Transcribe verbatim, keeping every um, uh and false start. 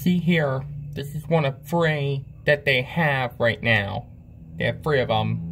See here, this is one of three that they have right now. They have three of them.